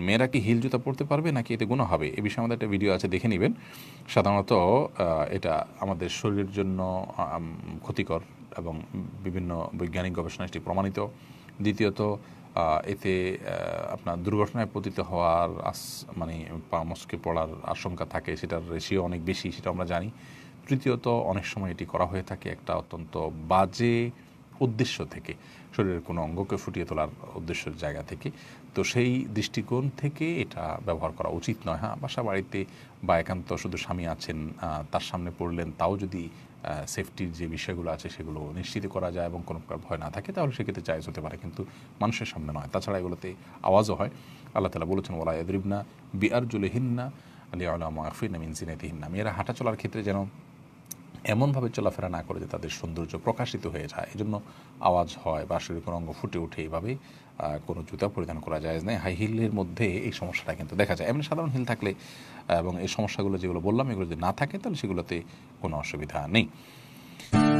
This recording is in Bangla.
মেয়েরা কি হিল জুতা পরতে পারবে নাকি এতে গুনাহ হবে, এ বিষয়ে আমাদের একটা ভিডিও আছে, দেখে নেবেন। সাধারণত এটা আমাদের শরীরের জন্য ক্ষতিকর এবং বিভিন্ন বৈজ্ঞানিক গবেষণায় এটি প্রমাণিত। দ্বিতীয়ত এতে আপনার দুর্ঘটনায় পতিত হওয়ার মানে পা মচকে পড়ার আশঙ্কা থাকে, সেটার রেশিও অনেক বেশি, সেটা আমরা জানি। তৃতীয়ত অনেক সময় এটি করা হয়ে থাকে একটা অত্যন্ত বাজে উদ্দেশ্য থেকে, শরীরের কোনো অঙ্গকে ফুটিয়ে তোলার উদ্দেশ্যের জায়গা থেকে। তো সেই দৃষ্টিকোণ থেকে এটা ব্যবহার করা উচিত নয়। হ্যাঁ, বাসা বাড়িতে বা একান্ত শুধু স্বামী আছেন, তার সামনে পড়লেন, তাও যদি সেফটির যে বিষয়গুলো আছে সেগুলো নিশ্চিত করা যায় এবং কোনো প্রকার ভয় না থাকে, তাহলে সেক্ষেত্রে জায়েজ হতে পারে, কিন্তু মানুষের সামনে নয়। তাছাড়া এগুলোতে আওয়াজও হয়। আল্লাহ তাআলা বলেছেন, ওয়ালা ইয়াদরিবনা বিআরজুলিহিন্না লিয়ালামা মা ইয়াখফিনা মিন জিনাতিহিন্না। মেয়েরা হাঁটা চলার ক্ষেত্রে যেন এমনভাবে চলাফেরা না করে যে তাদের সৌন্দর্য প্রকাশিত হয়ে যায়, এজন্য আওয়াজ হয় বা শরীরের কোনো অঙ্গ ফুটে ওঠে, এইভাবে কোনো জুতা পরিধান করা যায় না। হাই হিলের মধ্যে এই সমস্যাটা কিন্তু দেখা যায়। এমনি সাধারণ হিল থাকলে এবং এই সমস্যাগুলো যেগুলো বললাম এগুলো যদি না থাকে, তাহলে সেগুলোতে কোনো অসুবিধা নেই।